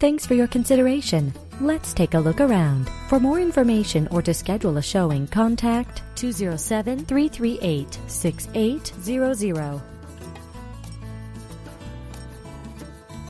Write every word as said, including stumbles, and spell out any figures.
Thanks for your consideration. Let's take a look around. For more information or to schedule a showing, contact two oh seven, three three eight, six eight zero zero.